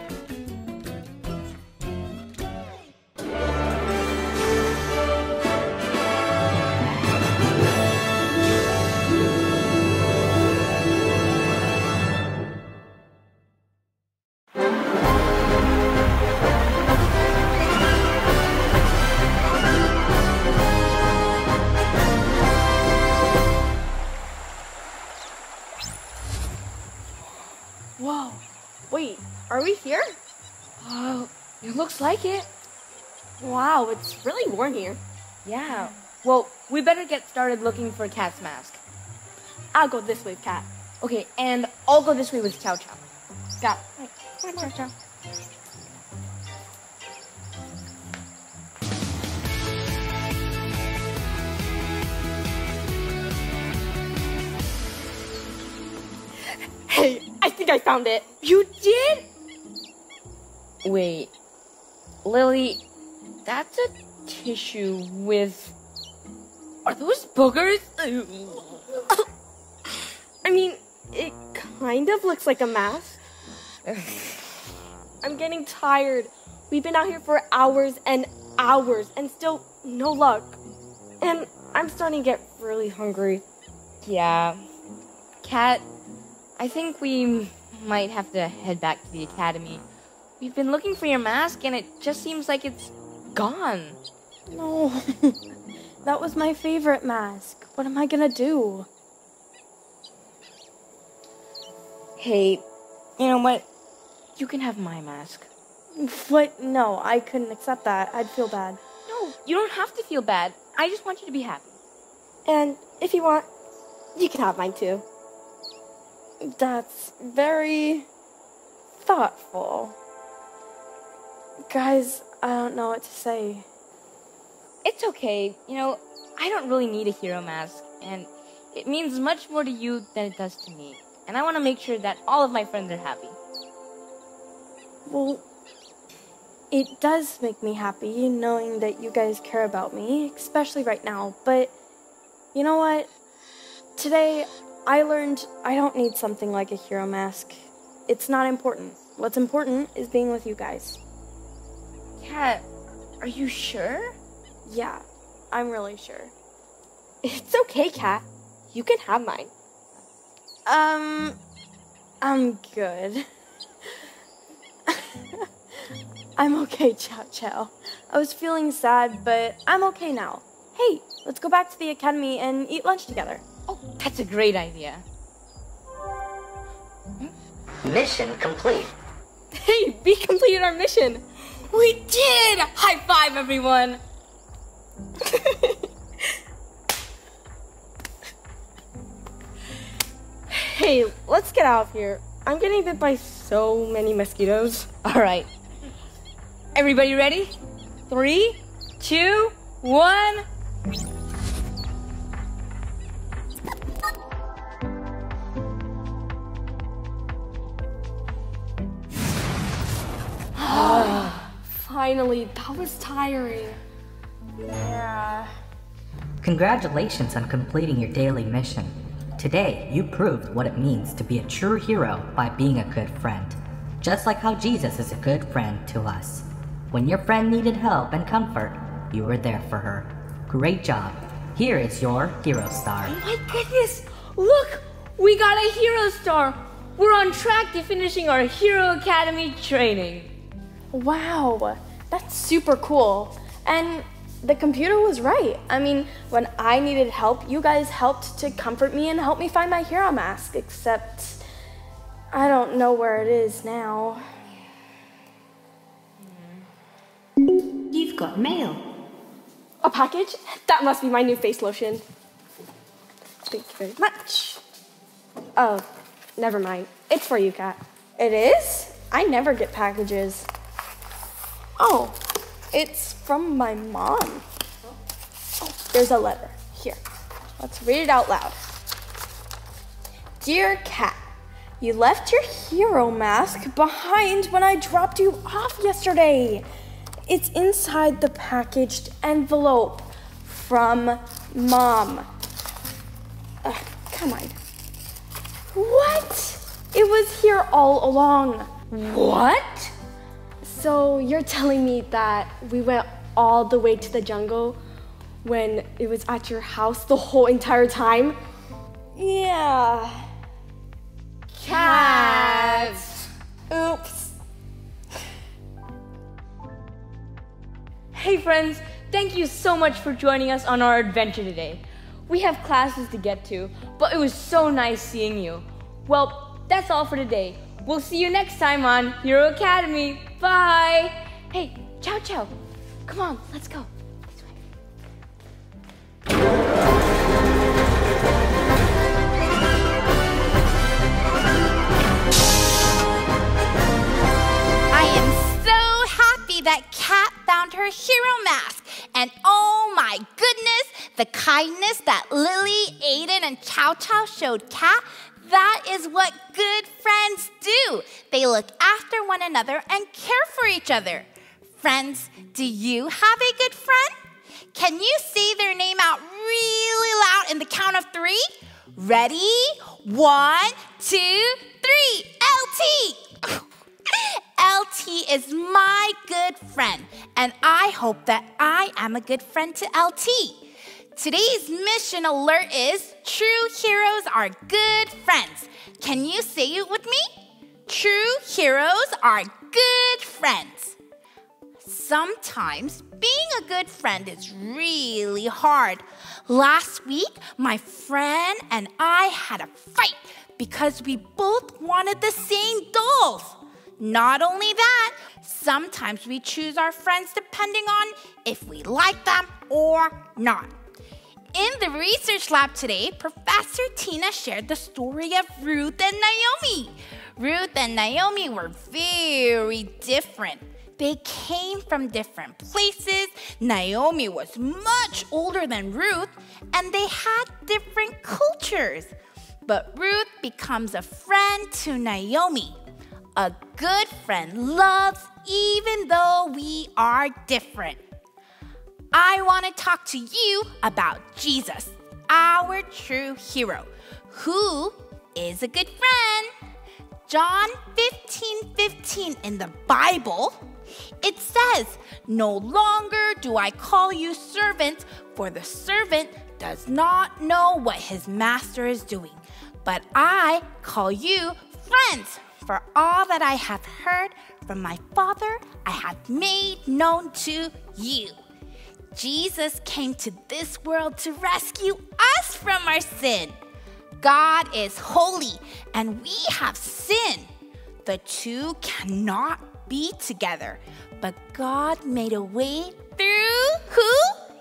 Whoa, wait, are we here? Oh, it looks like it. Wow, it's really warm here. Yeah. Well, we better get started looking for Cat's mask. I'll go this way, Cat. Okay, and I'll go this way with Chow Chow. Got it. Come on, Chow Chow. Hey, I think I found it. You did? Wait, Lily, that's a tissue with... Are those boogers? I mean, it kind of looks like a mask. I'm getting tired. We've been out here for hours and hours and still no luck. And I'm starting to get really hungry. Yeah. Cat, I think we might have to head back to the academy. We've been looking for your mask and it just seems like it's gone. No, that was my favorite mask. What am I gonna do? Hey, you know what? You can have my mask. What? No, I couldn't accept that. I'd feel bad. No, you don't have to feel bad. I just want you to be happy. And if you want, you can have mine too. That's very thoughtful. Guys, I don't know what to say. It's okay. You know, I don't really need a hero mask, and it means much more to you than it does to me. And I want to make sure that all of my friends are happy. Well, it does make me happy knowing that you guys care about me, especially right now. But you know what? Today, I learned I don't need something like a hero mask. It's not important. What's important is being with you guys. Cat, are you sure? Yeah, I'm really sure. It's okay, Cat. You can have mine. Um, I'm good. I'm okay, Chow Chow. I was feeling sad, but I'm okay now. Hey, let's go back to the academy and eat lunch together. Oh, that's a great idea. Mission complete. Hey, we completed our mission. We did! High five, everyone! Hey, let's get out of here. I'm getting bit by so many mosquitoes. All right. Everybody ready? Three, two, one. Finally, that was tiring. Yeah. Congratulations on completing your daily mission. Today, you proved what it means to be a true hero by being a good friend. Just like how Jesus is a good friend to us. When your friend needed help and comfort, you were there for her. Great job. Here is your hero star. Oh my goodness! Look! We got a hero star! We're on track to finishing our Hero Academy training. Wow, that's super cool. And the computer was right. I mean, when I needed help, you guys helped to comfort me and help me find my hero mask, except I don't know where it is now. You've got mail. A package? That must be my new face lotion. Thank you very much. Oh, never mind. It's for you, Kat. It is? I never get packages. Oh, it's from my mom. Oh, there's a letter. Here, let's read it out loud. Dear Kat, you left your hero mask behind when I dropped you off yesterday. It's inside the packaged envelope from Mom. Uh, come on. What? It was here all along. What? So you're telling me that we went all the way to the jungle when it was at your house the whole entire time? Yeah. Cat. Oops. Hey friends, thank you so much for joining us on our adventure today. We have classes to get to, but it was so nice seeing you. Well, that's all for today. We'll see you next time on Hero Academy. Bye! Hey, Chow Chow, come on, let's go. This way. I am so happy that Kat found her hero mask. And oh my goodness, the kindness that Lily, Aiden, and Chow Chow showed Kat, that is what good friends do. They look after one another and care for each other. Friends, do you have a good friend? Can you say their name out really loud in the count of three? Ready? One, two, three. L T! L T is my good friend, and I hope that I am a good friend to L T. Today's mission alert is true heroes are good friends. Can you say it with me? True heroes are good friends. Sometimes being a good friend is really hard. Last week, my friend and I had a fight because we both wanted the same dolls. Not only that, sometimes we choose our friends depending on if we like them or not. In the research lab today, Professor Tina shared the story of Ruth and Naomi. Ruth and Naomi were very different. They came from different places. Naomi was much older than Ruth, and they had different cultures. But Ruth becomes a friend to Naomi. A good friend loves even though we are different. I want to talk to you about Jesus, our true hero. Who is a good friend? John fifteen fifteen in the Bible, it says, "No longer do I call you servants, for the servant does not know what his master is doing. But I call you friends, for all that I have heard from my Father, I have made known to you." Jesus came to this world to rescue us from our sin. God is holy, and we have sin. The two cannot be together, but God made a way through who?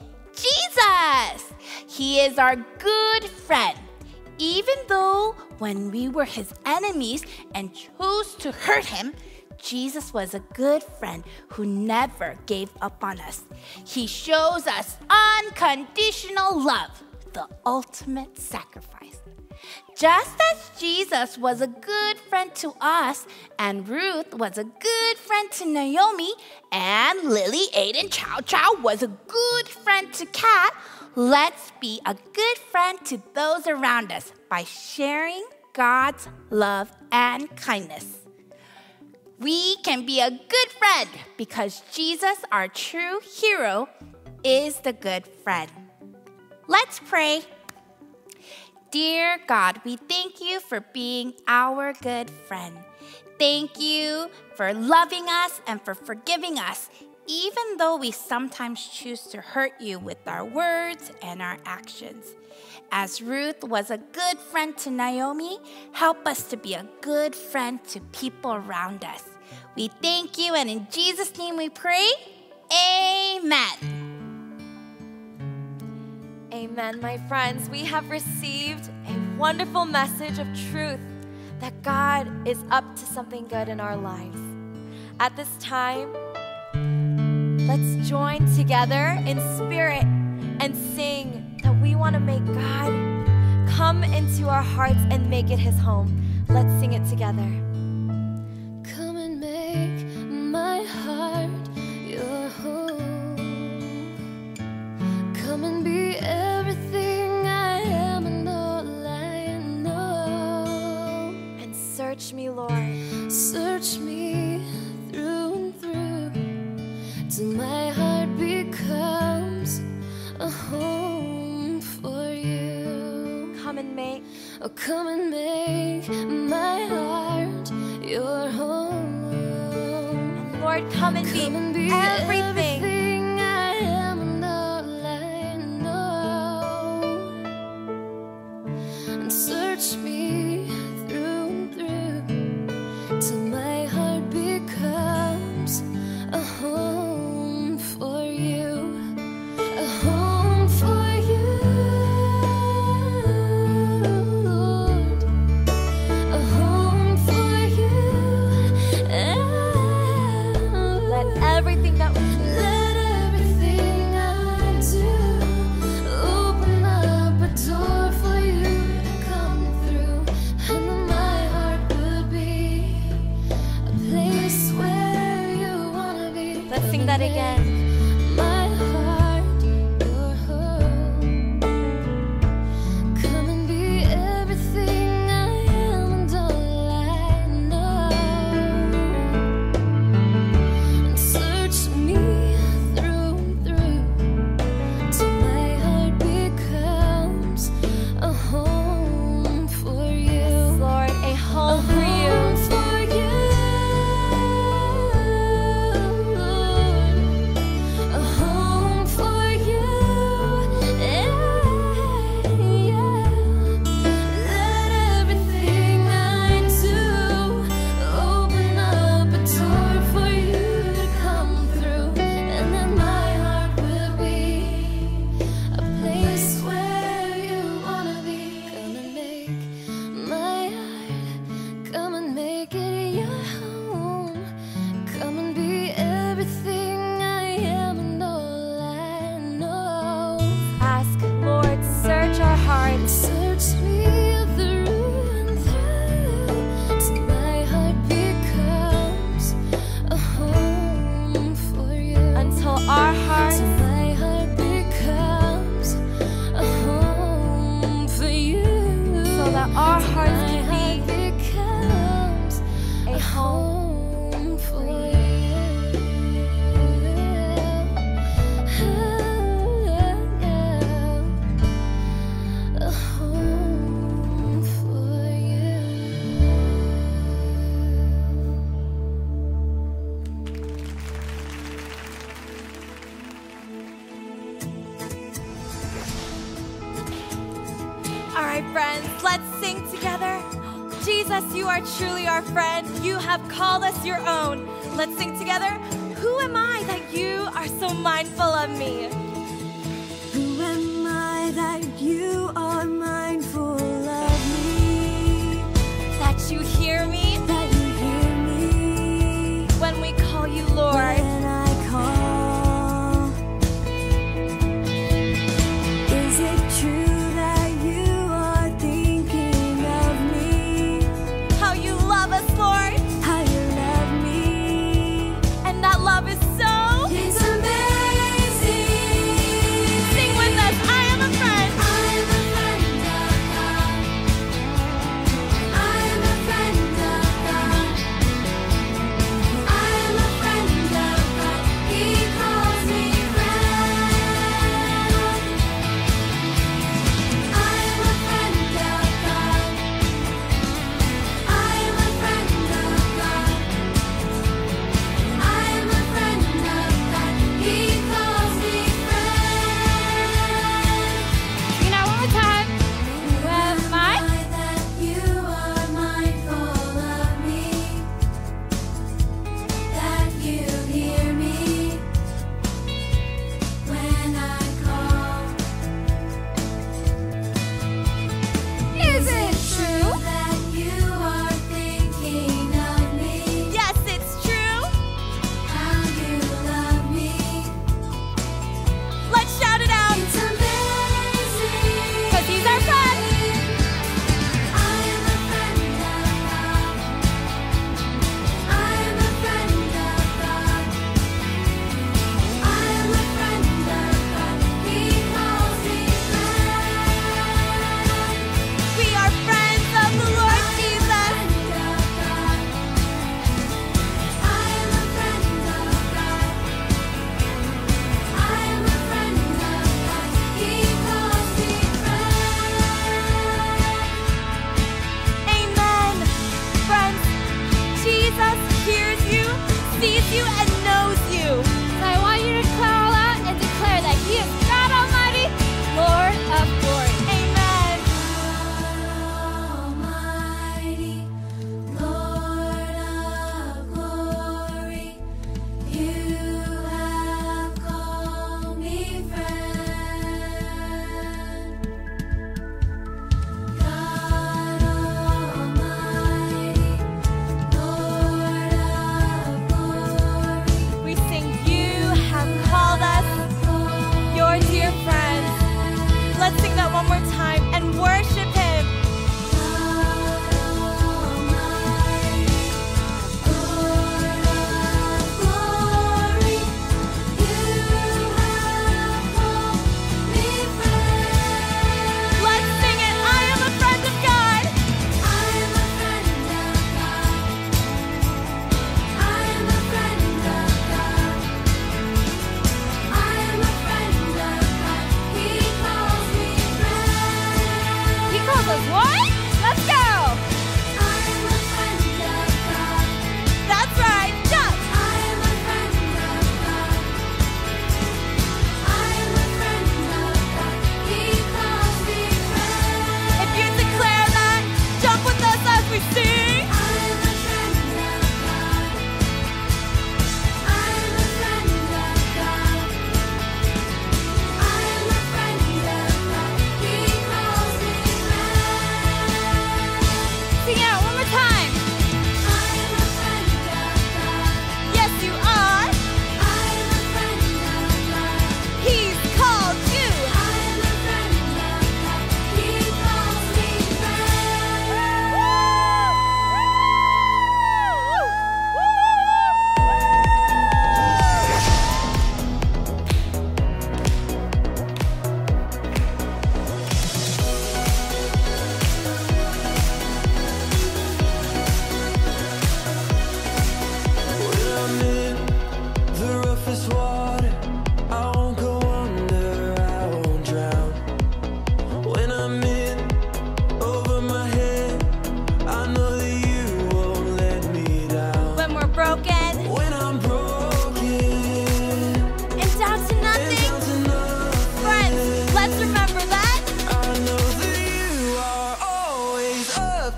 Jesus. He is our good friend. Even though when we were his enemies and chose to hurt him, Jesus was a good friend who never gave up on us. He shows us unconditional love, the ultimate sacrifice. Just as Jesus was a good friend to us, and Ruth was a good friend to Naomi, and Lily, Aiden, Chow Chow was a good friend to Kat, let's be a good friend to those around us by sharing God's love and kindness. We can be a good friend because Jesus, our true hero, is the good friend. Let's pray. Dear God, we thank you for being our good friend. Thank you for loving us and for forgiving us, even though we sometimes choose to hurt you with our words and our actions. As Ruth was a good friend to Naomi, help us to be a good friend to people around us. We thank you, and in Jesus' name we pray, amen. Amen, my friends. We have received a wonderful message of truth that God is up to something good in our lives. At this time, let's join together in spirit and sing that we want to make God come into our hearts and make it his home. Let's sing it together. Come and make my heart your home. Come and be everything I am and all I know. And search me, Lord. Search me through and through till my heart becomes a home for you. Come and make, oh, come and make my heart your home. And Lord, come and be, come and be everything. everything I am and all I know. And search me through and through till my heart becomes a home for you. A home for you, Lord. A home for you. Let everything that we do, let everything I do open up a door for you to come through, and then my heart would be a place where you wanna be. Let's sing that again. My heart, your home. Come and be everything I am and all I know. And search me through and through till my heart becomes a home for you. Lord, a home for you. home for you, Lord. A home for you, yeah, yeah. Let everything I do open up a door for you to come through, and then my heart will be a place where you wanna be. Come and make my heart, come and make it your home. Come and be everything I am and all I know. Ask, Lord, search our hearts. Search me through and through till my heart becomes a home for you. Until our hearts, Till my heart becomes a home for you. so that our hearts My can heart be becomes a home. home for you. A home for you. All right, friends, let's sing together. Jesus, you are truly our friend. You have called us your own. Let's sing together. Who am I that you are so mindful of me? Who am I that you are mindful of me? That you hear me That you hear me when we call you Lord. when I call. Is it true that you are thinking of me? How you love us, Lord. How you love me? And that love is so. It's amazing. Sing with us. I am a friend. I am a friend.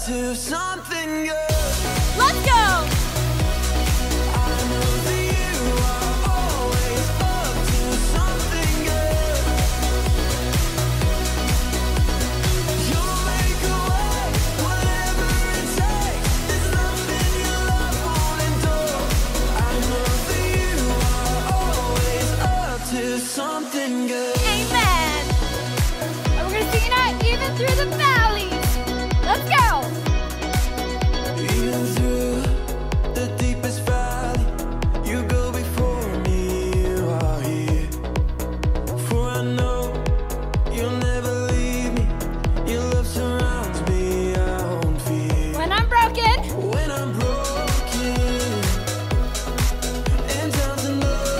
to something good. Let's go! Something good. Amen. And we're gonna sing it out even through the valleys. Let's go. Even through the deepest valley, you go before me. You are here. For I know you'll never leave me. Your love surrounds me. I won't fear. When I'm broken. When I'm broken. And down to nothing.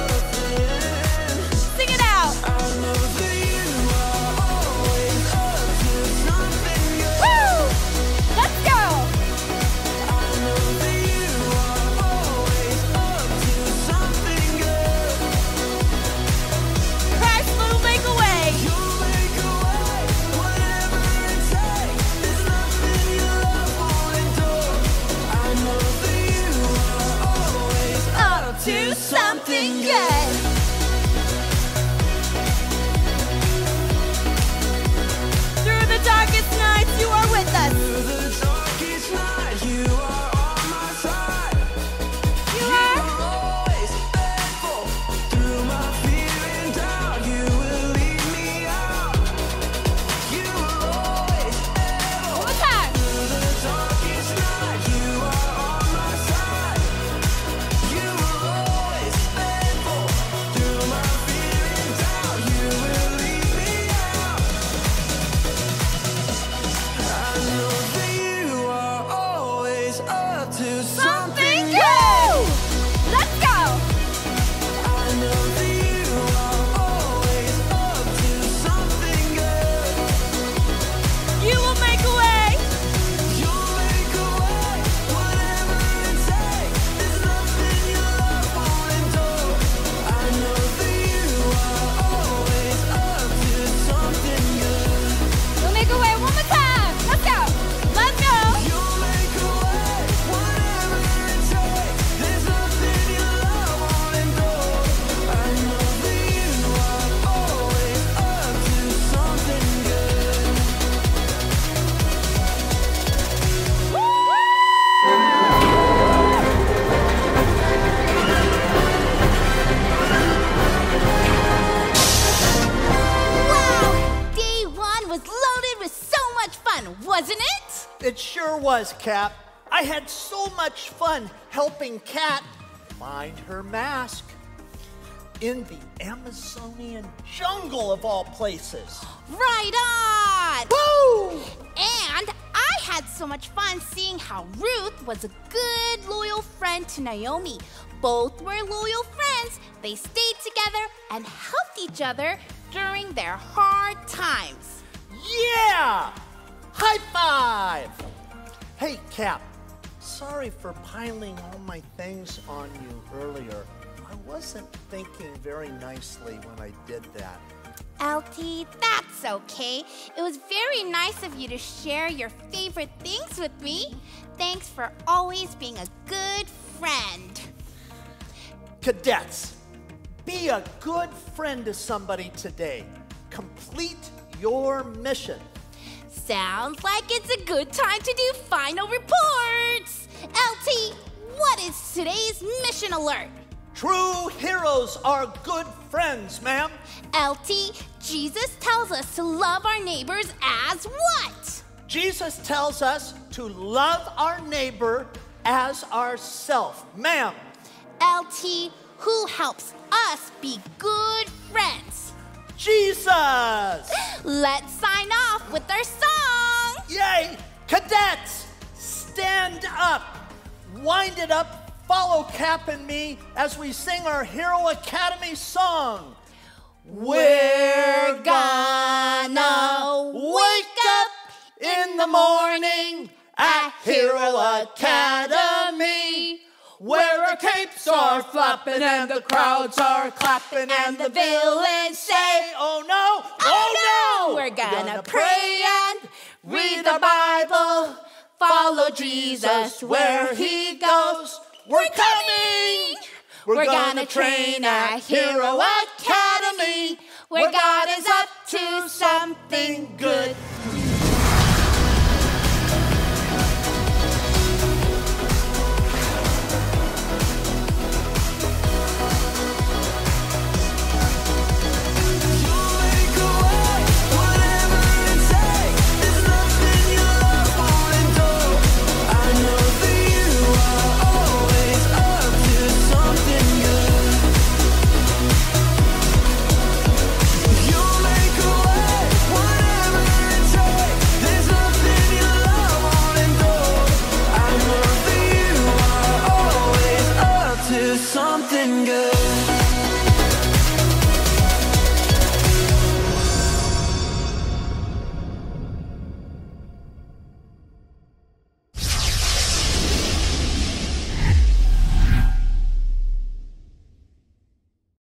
To something good. Through the darkest nights, you are with us. Through the darkest night, you are on my side. You You are are always faithful. Through my fear and doubt, you will lead me out. You are always able. One more time. Through the darkest night, you are on my side. You are always faithful. Through my fear and doubt, you will lead me out. I know that you are always up to something good. Let's go. I know that you are always up to something good. You will make a way. You'll make a way, whatever it takes. There's nothing your love won't endure. I know that you are always up to something good. We'll make a way one more time. Let's go. Let's go. You'll make a way, whatever it takes. There's nothing your love won't endure. I know that you are always up to something good. Wow! Day one was loaded with so much fun, wasn't it? It sure was, Cap. I had so much fun helping Kat find her mask in the Amazonian jungle of all places. Right on! Woo! And I had so much fun seeing how Ruth was a good, loyal friend to Naomi. Both were loyal friends. They stayed together and helped each other during their hard times. Yeah! High five! Hey, Cap. Sorry for piling all my things on you earlier. I wasn't thinking very nicely when I did that. L T, that's okay. It was very nice of you to share your favorite things with me. Thanks for always being a good friend. Cadets, be a good friend to somebody today. Complete your mission. Sounds like it's a good time to do final reports. L T, what is today's mission alert? True heroes are good friends, ma'am. L T, Jesus tells us to love our neighbors as what? Jesus tells us to love our neighbor as ourself, ma'am. L T, who helps us be good friends? Jesus! Let's sign off with our song. Yay! Cadets, stand up. Wind it up. Follow Cap and me as we sing our Hero Academy song. We're gonna wake up in the morning at Hero Academy, where our capes are flapping and the crowds are clapping and the villains say, oh no, oh no! We're gonna We're gonna pray and read the Bible, Follow Jesus where he goes. We're coming! We're gonna train at Hero Academy, where God is up to something good.